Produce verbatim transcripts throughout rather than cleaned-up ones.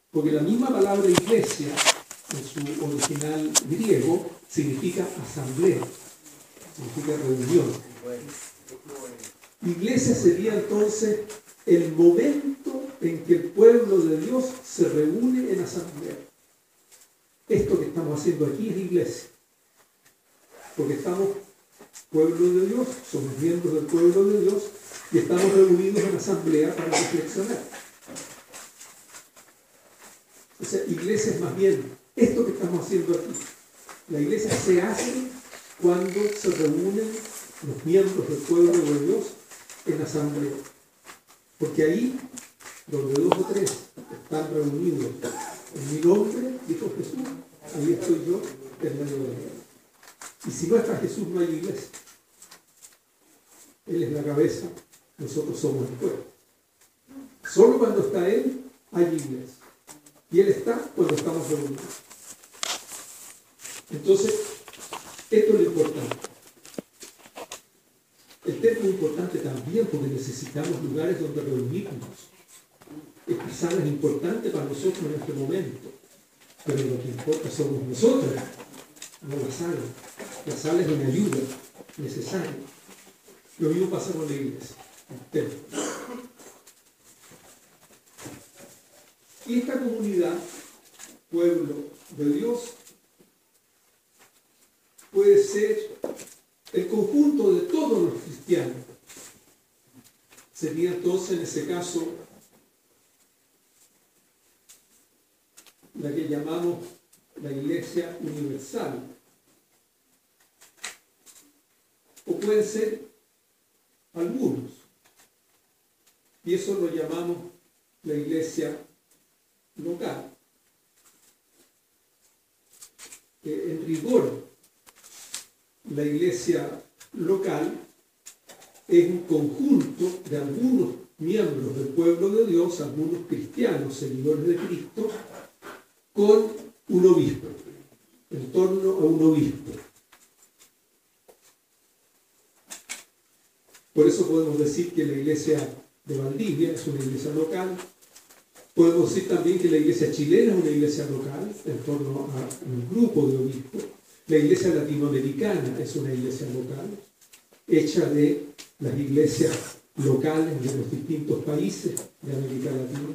Porque la misma palabra iglesia, en su original griego, significa asamblea, significa reunión. Iglesia sería entonces el momento en que el pueblo de Dios se reúne en asamblea. Esto que estamos haciendo aquí es iglesia. Porque estamos pueblo de Dios, somos miembros del pueblo de Dios y estamos reunidos en asamblea para reflexionar. O sea, iglesia es más bien esto que estamos haciendo aquí. La iglesia se hace cuando se reúnen los miembros del pueblo de Dios en asamblea. Porque ahí, donde dos o tres están reunidos en mi nombre, dijo Jesús, ahí estoy yo en medio de ellos. Y si no está Jesús, no hay iglesia. Él es la cabeza, nosotros somos el cuerpo. Solo cuando está Él, hay iglesia. Y Él está cuando estamos reunidos. Entonces, esto es lo importante. El templo es importante también porque necesitamos lugares donde reunirnos. Esta sala es importante para nosotros en este momento. Pero lo que importa somos nosotros, no la sala. La sala es una ayuda necesaria. Lo mismo pasa con la iglesia, el templo. Y esta comunidad, pueblo de Dios, puede ser el conjunto de todos los cristianos. Sería entonces en ese caso la que llamamos la Iglesia Universal. O pueden ser algunos. Y eso lo llamamos la Iglesia local. Eh, en rigor, la iglesia local es un conjunto de algunos miembros del pueblo de Dios, algunos cristianos, seguidores de Cristo, con un obispo, en torno a un obispo. Por eso podemos decir que la iglesia de Valdivia es una iglesia local. Podemos decir también que la iglesia chilena es una iglesia local, en torno a un grupo de obispos. La iglesia latinoamericana es una iglesia local, hecha de las iglesias locales de los distintos países de América Latina.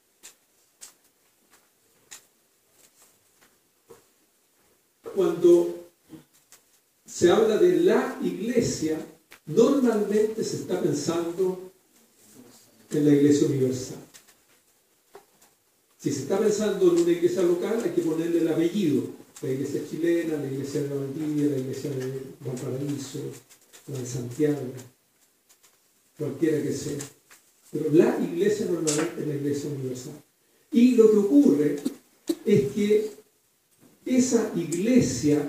Cuando se habla de la iglesia, normalmente se está pensando en la iglesia universal. Si se está pensando en una iglesia local, hay que ponerle el apellido. La iglesia chilena, la iglesia de Valdivia, la iglesia de Valparaíso, la de Santiago, cualquiera que sea. Pero la iglesia normalmente es la iglesia universal. Y lo que ocurre es que esa iglesia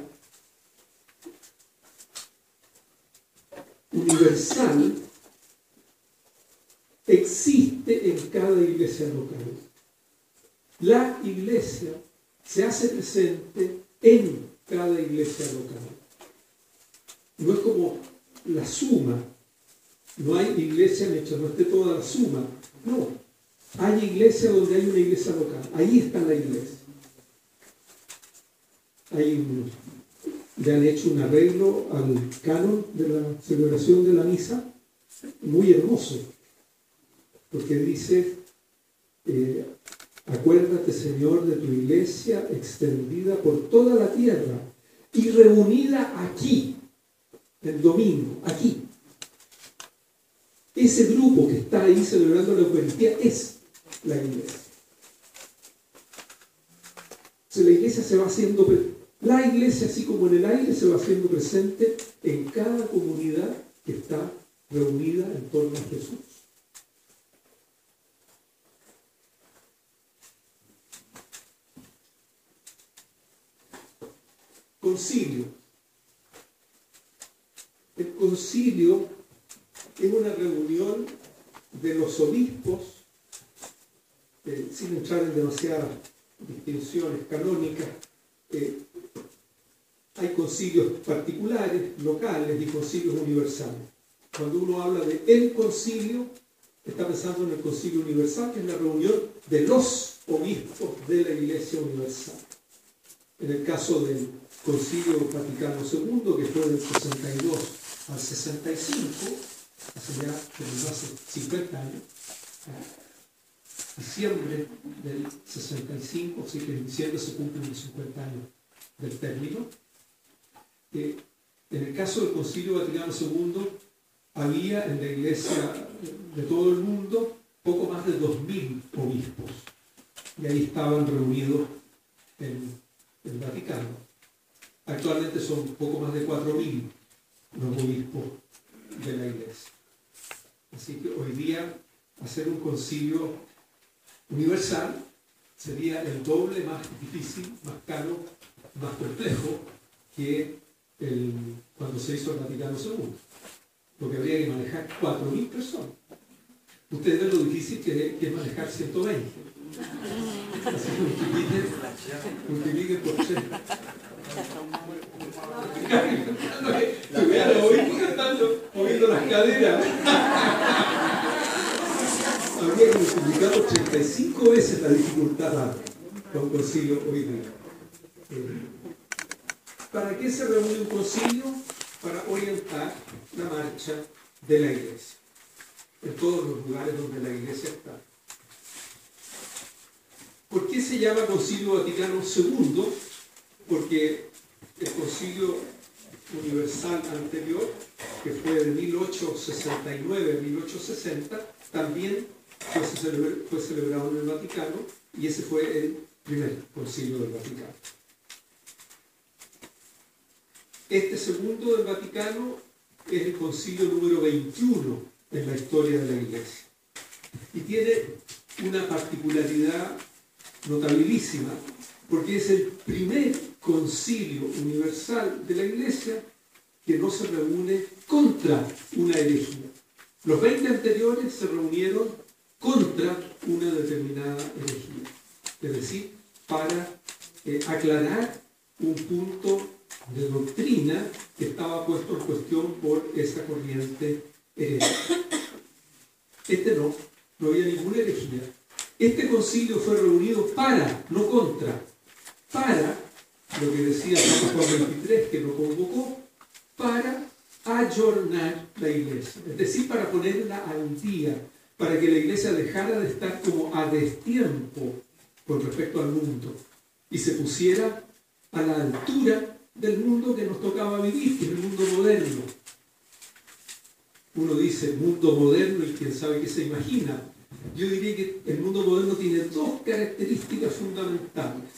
universal existe en cada iglesia local. La iglesia se hace presente en cada iglesia local. No es como la suma. No hay iglesia mientras no esté toda la suma. No. Hay iglesia donde hay una iglesia local. Ahí está la iglesia. Hay un, le han hecho un arreglo al canon de la celebración de la misa, muy hermoso, porque dice, eh, acuérdate, Señor, de tu iglesia extendida por toda la tierra y reunida aquí, el domingo, aquí. Ese grupo que está ahí celebrando la Eucaristía es la iglesia. Entonces la iglesia se va haciendo, la iglesia así como en el aire se va haciendo presente en cada comunidad que está reunida en torno a Jesús. Concilio. El concilio es una reunión de los obispos, eh, sin entrar en demasiadas distinciones canónicas. Eh, hay concilios particulares, locales y concilios universales. Cuando uno habla de el concilio, está pensando en el concilio universal, que es la reunión de los obispos de la Iglesia Universal. En el caso del Concilio Vaticano segundo, que fue del sesenta y dos al sesenta y cinco, hace ya hace cincuenta años, diciembre del sesenta y cinco, así que en diciembre se cumplen los cincuenta años del término. Eh, en el caso del Concilio Vaticano segundo, había en la Iglesia de todo el mundo poco más de dos mil obispos, y ahí estaban reunidos en el Vaticano. Actualmente son poco más de cuatro mil los obispos de la Iglesia. Así que hoy día hacer un concilio universal sería el doble más difícil, más caro, más complejo que el, cuando se hizo el Vaticano segundo, porque habría que manejar cuatro mil personas. Ustedes ven lo difícil que, que es manejar ciento veinte. Así que multipliquen, multipliquen por tres. Lo oímos cantando, moviendo las caderas. Habría que multiplicar por treinta y cinco veces la dificultad para un concilio hoy día. Eh, ¿Para qué se reúne un concilio? Para orientar la marcha de la Iglesia en todos los lugares donde la Iglesia está. ¿Por qué se llama Concilio Vaticano segundo? Porque el Concilio Universal anterior, que fue de mil ochocientos sesenta y nueve a mil ochocientos sesenta, también fue, celebrado, fue celebrado en el Vaticano, y ese fue el primer Concilio del Vaticano. Este segundo del Vaticano es el Concilio número veintiuno en la historia de la Iglesia, y tiene una particularidad notabilísima, porque es el primer concilio universal de la Iglesia que no se reúne contra una herejía. Los veinte anteriores se reunieron contra una determinada herejía, es decir, para eh, aclarar un punto de doctrina que estaba puesto en cuestión por esa corriente herética. Este no, no había ninguna herejía. Este concilio fue reunido para, no contra, para, lo que decía Papa Juan veintitrés, que lo convocó, para ayornar la Iglesia, es decir, para ponerla al día, para que la Iglesia dejara de estar como a destiempo con respecto al mundo y se pusiera a la altura del mundo que nos tocaba vivir, que es el mundo moderno. Uno dice mundo moderno y quién sabe qué se imagina. Yo diría que el mundo moderno tiene dos características fundamentales.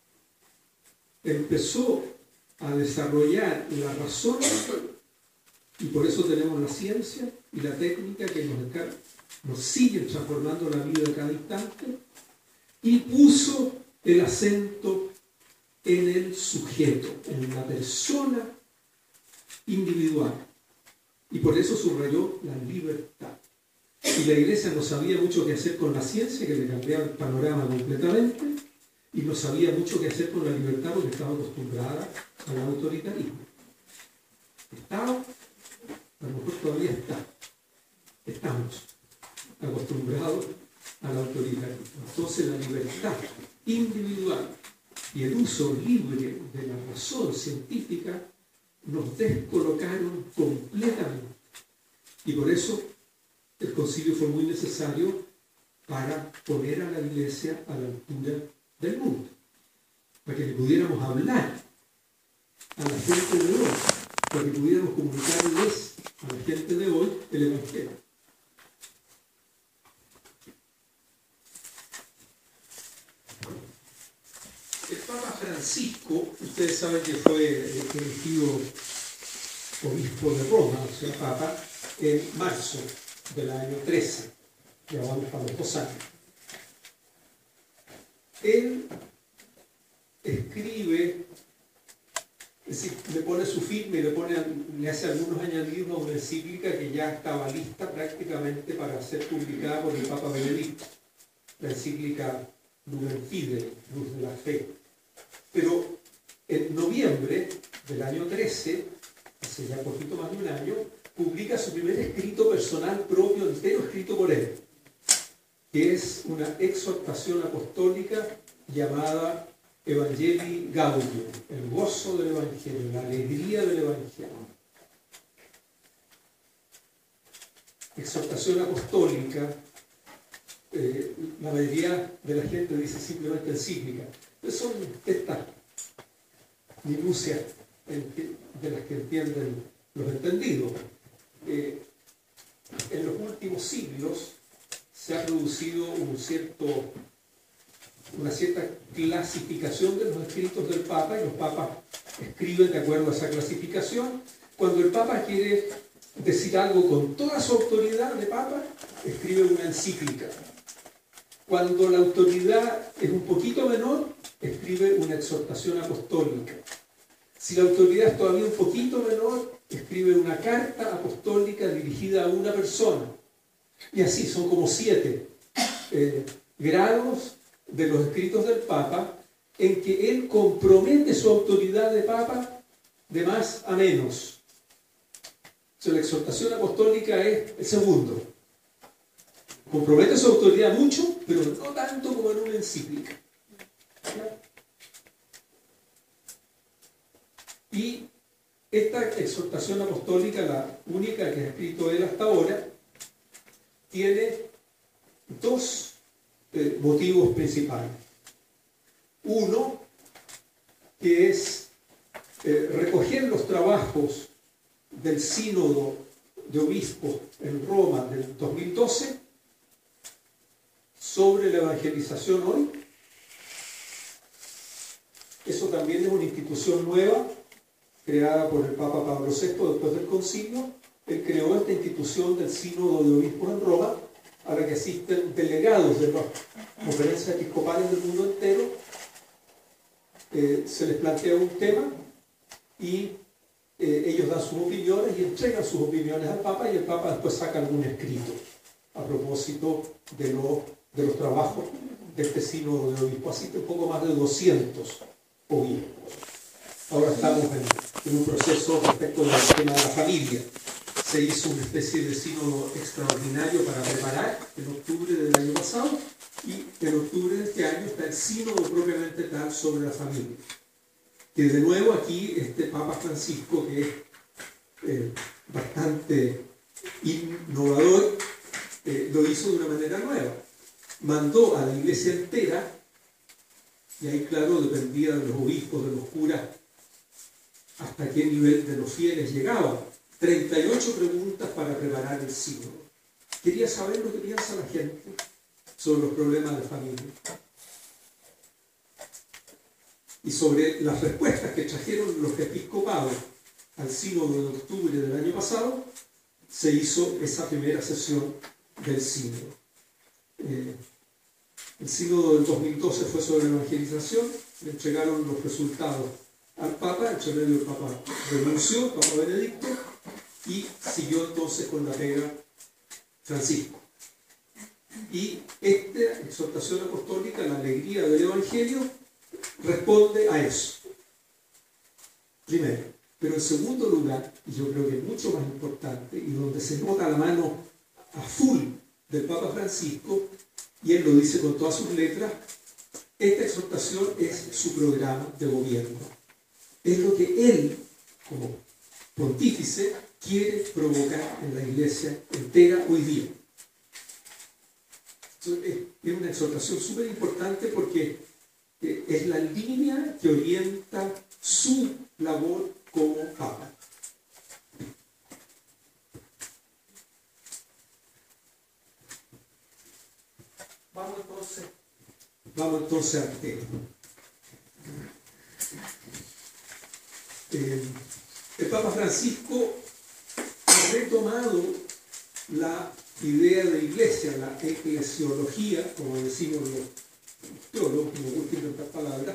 Empezó a desarrollar la razón, y por eso tenemos la ciencia y la técnica que nos, nos siguen transformando la vida a cada instante, y puso el acento en el sujeto, en la persona individual, y por eso subrayó la libertad. Y la Iglesia no sabía mucho qué hacer con la ciencia, que le cambiaba el panorama completamente, y no sabía mucho qué hacer con la libertad porque estaba acostumbrada al autoritarismo. Estaba, a lo mejor todavía está, estamos acostumbrados al autoritarismo. Entonces la libertad individual y el uso libre de la razón científica nos descolocaron completamente. Y por eso el concilio fue muy necesario para poner a la Iglesia a la altura del mundo, para que le pudiéramos hablar a la gente de hoy, para que pudiéramos comunicarles a la gente de hoy el Evangelio. El Papa Francisco, ustedes saben que fue elegido obispo de Roma, o sea, Papa, en marzo del año trece, ya vamos para los dos años. Él escribe, es decir, le pone su firma y le, pone, le hace algunos añadidos a una encíclica que ya estaba lista prácticamente para ser publicada por el Papa Benedicto, la encíclica Lumen Fidei, Luz de la Fe. Pero en noviembre del año trece, hace ya poquito más de un año, publica su primer escrito personal propio, entero escrito por él. que es una exhortación apostólica llamada Evangelii Gaudium, el gozo del Evangelio, la alegría del Evangelio. Exhortación apostólica, eh, la mayoría de la gente dice simplemente encíclica, pero son estas minucias de las que entienden los entendidos. Eh, en los últimos siglos se ha producido un cierto, una cierta clasificación de los escritos del Papa, y los papas escriben de acuerdo a esa clasificación. Cuando el Papa quiere decir algo con toda su autoridad de Papa, escribe una encíclica. Cuando la autoridad es un poquito menor, escribe una exhortación apostólica. Si la autoridad es todavía un poquito menor, escribe una carta apostólica dirigida a una persona. Y así, son como siete eh, grados de los escritos del Papa en que él compromete su autoridad de Papa de más a menos. O sea, la exhortación apostólica es el segundo. Compromete su autoridad mucho, pero no tanto como en una encíclica. ¿Ya? Y esta exhortación apostólica, la única que ha escrito él hasta ahora, tiene dos eh, motivos principales. Uno, que es eh, recoger los trabajos del Sínodo de Obispos en Roma del dos mil doce sobre la evangelización hoy. Eso también es una institución nueva creada por el Papa Pablo sexto después del concilio. Él creó esta institución del Sínodo de Obispos en Roma, a la que asisten delegados de las conferencias episcopales del mundo entero. Eh, se les plantea un tema y eh, ellos dan sus opiniones y entregan sus opiniones al Papa, y el Papa después saca algún escrito a propósito de, lo, de los trabajos de este Sínodo de Obispos. Asisten un poco más de doscientos obispos. Ahora estamos en, en un proceso respecto del tema de la familia. Se hizo una especie de sínodo extraordinario para preparar en octubre del año pasado, y en octubre de este año está el sínodo propiamente tal sobre la familia. Que de nuevo aquí este Papa Francisco, que es eh, bastante innovador, eh, lo hizo de una manera nueva. Mandó a la iglesia entera, y ahí claro dependía de los obispos, de los curas, hasta qué nivel de los fieles llegaban. treinta y ocho preguntas para preparar el sínodo. Quería saber lo que piensa la gente sobre los problemas de familia. Y sobre las respuestas que trajeron los episcopados al sínodo de octubre del año pasado, se hizo esa primera sesión del sínodo. Eh, el sínodo del dos mil doce fue sobre evangelización, le entregaron los resultados al Papa, entre medio el Papa renunció, el Papa Benedicto, y siguió entonces con la pega Francisco. Y esta exhortación apostólica, la alegría del Evangelio, responde a eso. Primero. Pero en segundo lugar, y yo creo que es mucho más importante, y donde se nota la mano a full del Papa Francisco, y él lo dice con todas sus letras, esta exhortación es su programa de gobierno. Es lo que él, como pontífice, quiere provocar en la iglesia entera hoy día. Entonces, es una exhortación súper importante porque es la línea que orienta su labor como Papa. Vamos entonces, vamos entonces al tema. Eh, el Papa Francisco ha retomado la idea de iglesia, la eclesiología, como decimos los teólogos, como gusta inventar palabras,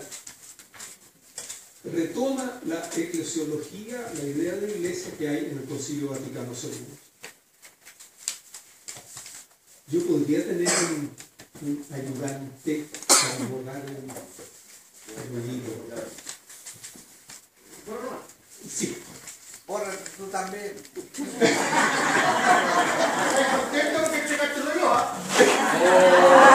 retoma la eclesiología, la idea de iglesia que hay en el Concilio Vaticano segundo. Yo podría tener un, un ayudante para abordar el, el libro. Sí. Ahora tú también. ¿Estás contento que entregaste el reloj? Amén.